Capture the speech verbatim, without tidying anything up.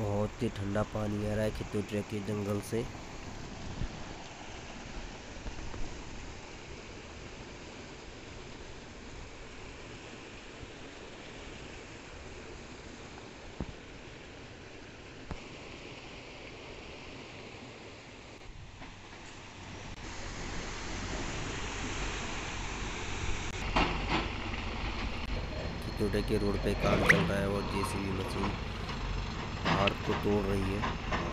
बहुत ही ठंडा पानी आ रहा है खितौटिया के जंगल से। खितौटिया के रोड पे काम चल रहा है और जेसीबी मशीन पहाड़ को तोड़ रही है।